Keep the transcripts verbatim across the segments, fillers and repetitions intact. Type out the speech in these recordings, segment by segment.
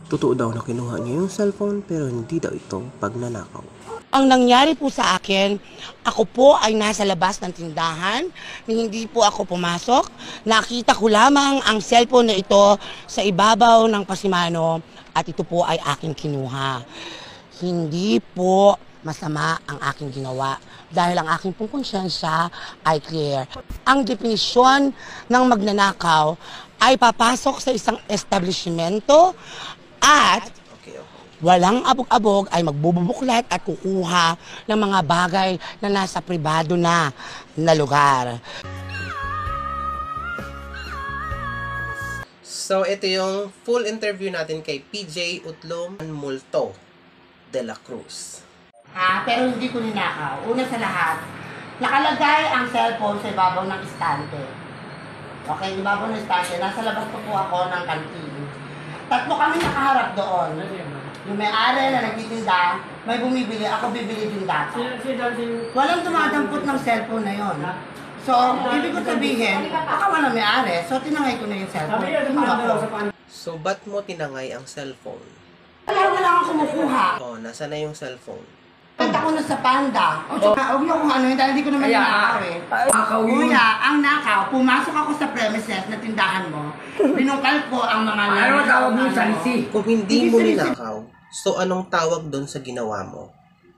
Totoo daw na kinuha niya yung cellphone pero hindi daw ito pagnanakaw. Ang nangyari po sa akin, ako po ay nasa labas ng tindahan, hindi po ako pumasok. Nakita ko lamang ang cellphone na ito sa ibabaw ng pasimano at ito po ay aking kinuha. Hindi po masama ang aking ginawa dahil ang aking pong konsyensya ay clear. Ang definisyon ng magnanakaw ay papasok sa isang establishmento at walang abog-abog ay magbubuklat at kukuha ng mga bagay na nasa pribado na na lugar. So, ito yung full interview natin kay P J Utlom Multo de la Cruz. Ha? Pero hindi ko ninakaw. Una sa lahat, nakalagay ang cellphone sa ibabaw ng istante. Okay, ibabaw ng istante. Nasa labas po po ako ng kantin. Tatlo kami nakaharap doon. Yung may-ari na nagtitinda, may bumibili, ako bibili din dati. Walang tumadampot ng cellphone na yon. So, ibig ko sabihin, baka walang may-ari, so tinangay ko na yung cellphone. So, ba't mo tinangay ang cellphone? Wala, wala akong kumukuha. Oh, nasa na yung cellphone? Kanta ko na sa Panda. O, tsaka, huwag niyo kung ano yun, dahil hindi ko naman nakaw eh. Kuya, ang nakaw, pumasok ako sa premises na tindahan mo, binungkal ko ang mga ano tawag mo sa lisi? Kung hindi mo ninakaw, so anong tawag doon sa ginawa mo?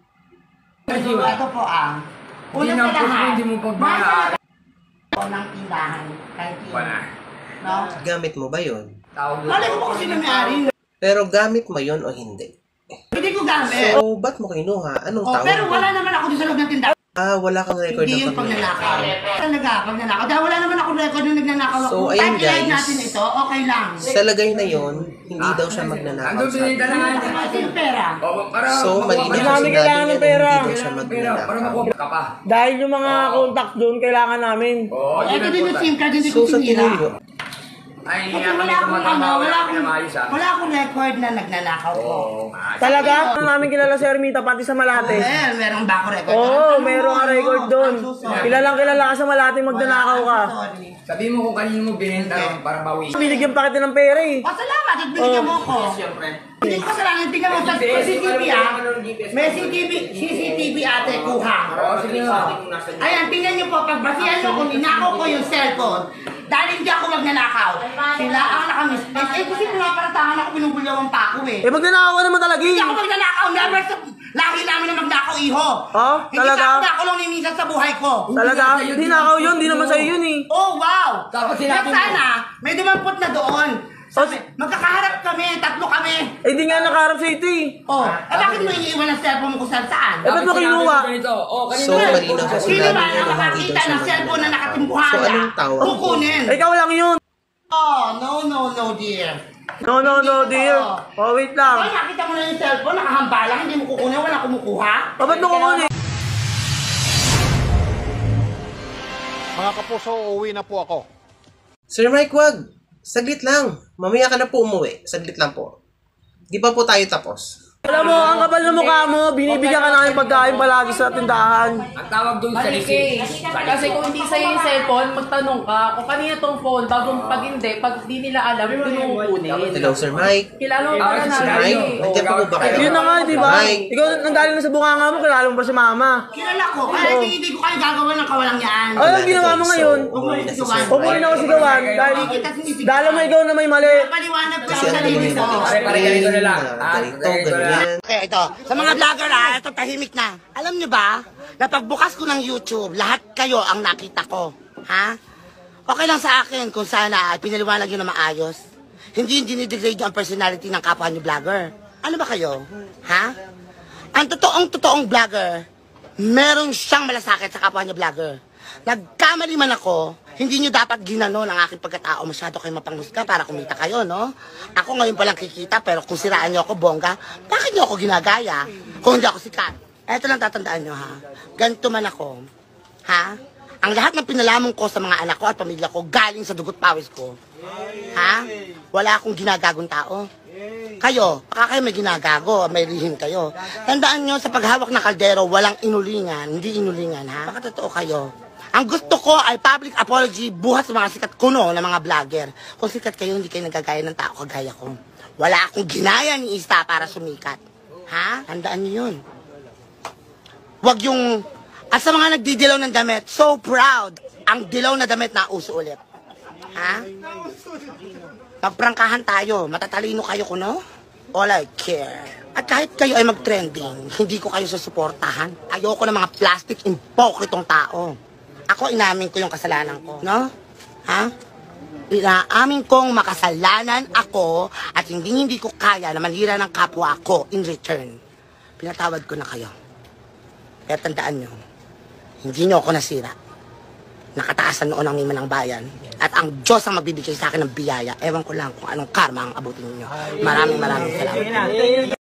So, ito po ah. Una sa lahat, hindi mo pagmahal. ng tindahan. Kantin. Wala. No? Gamit mo ba yun? Malay ko po kasi na may-ari. Pero gamit mo yun o hindi? Hindi ko gamit. So, ba't mo kinuha? Anong Oh, tawag pero mo? wala naman ako doon sa loob ng tindahan. Ah, wala kang record Hindi ng yung pagnanakaw. Talaga, pagnanakaw. Dahil wala naman ako record nung nagnanakaw ako. So, Kung ayun, type i-live guys. natin ito, okay lang. Sa lagay na yon, hindi daw siya magnanakaw. Andun Sabi. binita na nga niya. Kasi yung pera. So, malinaw Hindi sa namin sinabi kailangan niya ng pera. na hindi daw siya Para magnanakaw. makuha ka pa. Dahil yung mga contact doon, kailangan namin. Oo, Ito din yung SIM card, hindi So, ko sa tingin sinira. nyo, Ay, Kasi hindi nga wala kami akong ano, tumatama. wala Wala akong, kami maayos ah. wala akong record na nagnanakaw ko. Oo. Talaga? Ang namin kilala si Ermita, pati sa Malate. Eh, meron ba ako record? Oo, Ano, meron ka ano, record doon. I'm so sorry. Kilalang kilala ka sa Malate, magnanakaw ka. I'm so sorry. Sabi mo kung kanino mo binenta lang para bawi. Binigyan pa kita ng pera eh. Oh, salamat at binigyan mo ko. Hindi ko kasalanan, tingnan mo sa C C T V ah. May C C T V, C C T V ate kuha. Oo, sige nga. Ayan, tingnan niyo po, pagbasihan niyo kung ninakaw ko yung cellphone, dahil hindi ako magnanakaw. Sila ang nakamistress. Eh, kasi pinaparatahan ako, pinubulyawan pa ako eh. Eh, magnanakaw ka naman talaga Hindi eh. ako magnanakaw, never sa lahi namin na magnakaw, iho. Oh, Hindi talaga? ka ako nakulong ni minsan sa buhay ko. Talaga? Hindi nakaw yun, hindi naman sa'yo yun eh. Oh, wow! Tapos Kaya sinabi mo. sana, may dumampot na doon. Sabi, magkakaharap kami, tatlo kami. Eh, di nga nakaharap sa ito eh. Oh, eh bakit mo iniiwan ang cellphone mo kung saan saan? Eh, ba't mo kinuha? Oh, So, malinaw sa Sino sinabi ba niya ang na hindi makakita daw siya ng cellphone na magnanakaw. So, nakatimbuhala? anong tawag mo? Kukunin. Eh, ikaw lang yun. Oh, no, no, no, dear. No, no, no, dear. Oh, wait Ay, lang. nakita mo na yung cellphone, nakahambala, hindi mo kukunin, wala kumukuha. Oh, ba't mo kukunin? Mga kapuso, uuwi na po ako. Sir Mike, wag. Saglit lang. Mamaya ka na po umuwi. Saglit lang po. Di pa po tayo tapos. Alam mo, ang kapal ng mukha mo, binibigyan ka namin pagkain palagi sa tindahan. Ang tawag doon sa lisi. Kasi kung hindi sa'yo yung cellphone, magtanong ka kung kanina tong phone, bago pag hindi, pag di nila alam, doon mo kukunin. Hello, Sir Mike. Kilala mo pala Sir namin. Mike, nandiyan pa po ba kayo? Yun na nga, di ba? Mike. Ikaw, nanggaling na sa bunganga mo, kilala mo ba si mama? Kilala ko, kaya hindi, hindi ko kayo gagawa ng kawalang yan. Ano ang ginawa mo ngayon? So, umuwi na si Sir Huwag mo rin Mike. ako sigawan, dahil dahil mo ikaw na may mali. Paliwanag ko Kasi sa ang sarili gawin ko. natin Pare, pare, ganito na lang. na Ah, ganito, ganito na lang. ganyan. Okay, ito. Sa mga vlogger ha, ito tahimik na. Alam nyo ba, na pagbukas ko ng YouTube, lahat kayo ang nakita ko. Ha? Okay lang sa akin kung sana ay pinaliwanag nyo na maayos. Hindi yung dinidegrade ang personality ng kapwa nyo vlogger. Ano ba kayo? Ha? Ang totoong totoong vlogger, meron siyang malasakit sa kapwa niya vlogger. Nagkamali man ako, hindi nyo dapat ginano ng aking pagkatao. Masyado kayo mapanghusga para kumita kayo, no? Ako ngayon palang kikita, pero kung siraan nyo ako, bongga, bakit nyo ako ginagaya? Kung hindi ako sikat. Eto lang tatandaan nyo, ha? Ganito man ako, ha? Ang lahat ng pinalamon ko sa mga anak ko at pamilya ko, galing sa dugot pawis ko. Ha? Wala akong ginagagong tao. Kayo, baka kayo may ginagago, may lihim kayo. Tandaan nyo, sa paghawak ng kaldero, walang inulingan, hindi inulingan, ha? Baka totoo kayo. Ang gusto ko ay public apology buhat sa mga sikat kuno ng mga vlogger. Kung sikat kayo, hindi kayo nagkagaya ng tao kagaya ko. Wala akong ginaya ni Ista para sumikat. Ha? Tandaan niyo yun. Huwag yung... At sa mga nagdidilaw ng damit, so proud. Ang dilaw na damit na uso ulit. Ha? Magprangkahan tayo. Matatalino kayo kuno? All I care. At kahit kayo ay mag-trending, hindi ko kayo susuportahan. Ayoko ng mga plastic impokritong tao. Ako, inamin ko yung kasalanan ko. No? Ha? Inaamin kong makasalanan ako at hindi hindi ko kaya na manira ng kapwa ko in return. Pinatawad ko na kayo. Kaya tandaan nyo, hindi nyo ako nasira. Nakataasan noon ang nima ng bayan. At ang Diyos ang magbibigay sa akin ng biyaya. Ewan ko lang kung anong karma ang abutin niyo. Maraming maraming salamat.